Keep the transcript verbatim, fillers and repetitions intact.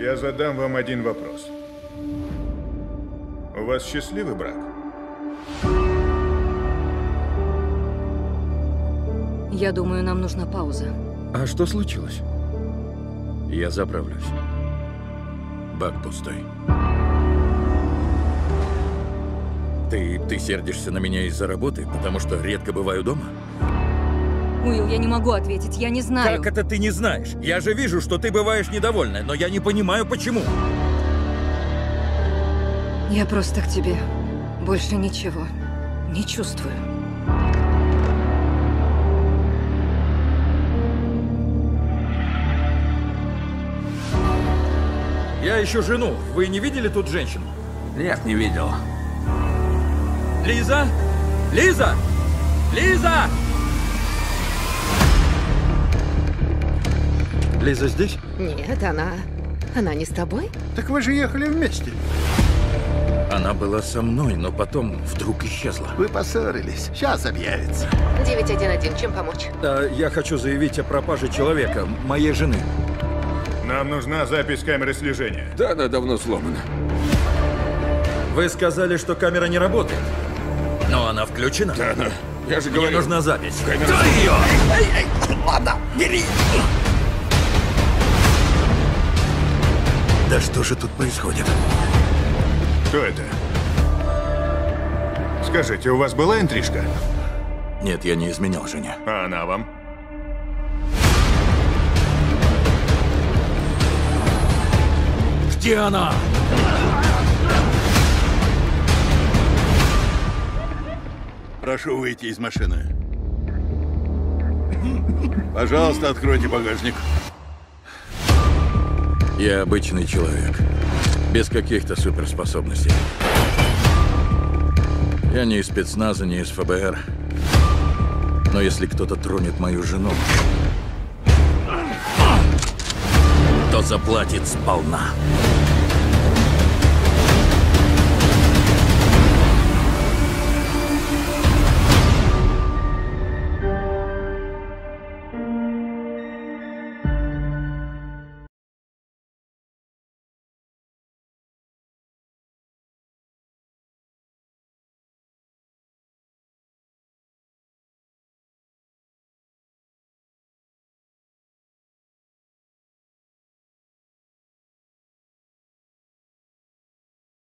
Я задам вам один вопрос. У вас счастливый брак? Я думаю, нам нужна пауза. А что случилось? Я заправлюсь. Бак пустой. Ты, ты сердишься на меня из-за работы, потому что редко бываю дома? Уилл, я не могу ответить, я не знаю. Как это ты не знаешь? Я же вижу, что ты бываешь недовольна, но я не понимаю, почему. Я просто к тебе больше ничего не чувствую. Я ищу жену. Вы не видели тут женщину? Нет, не видел. Лиза? Лиза! Лиза! Лиза здесь? Нет, она... Она не с тобой? Так вы же ехали вместе. Она была со мной, но потом вдруг исчезла. Вы поссорились. Сейчас объявится. девять один один, чем помочь? А, я хочу заявить о пропаже человека, моей жены. Нам нужна запись камеры слежения. Да, она давно сломана. Вы сказали, что камера не работает. Но она включена. Да, она. Я же Мне говорю. нужна запись. Камера... Дай ее! Эй, эй, ладно, бери. Да что же тут происходит? Кто это? Скажите, у вас была интрижка? Нет, я не изменял жене. А она вам? Где она? Прошу выйти из машины. Пожалуйста, откройте багажник. Я обычный человек. Без каких-то суперспособностей. Я не из спецназа, не из эф бэ эр. Но если кто-то тронет мою жену, то заплатит сполна.